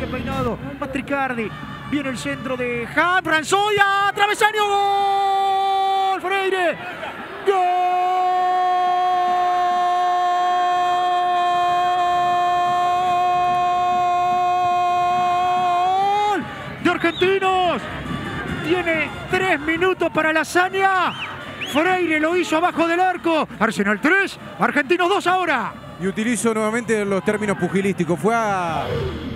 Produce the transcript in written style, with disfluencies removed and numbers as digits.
peinado. Mastricardi. Viene el centro de Franzoya. Travesaño. Gol. Freire. Gol de Argentinos. Tiene 3 minutos para la hazaña. Freire lo hizo abajo del arco. Arsenal 3, Argentinos 2 ahora. Y utilizo nuevamente los términos pugilísticos. Fue a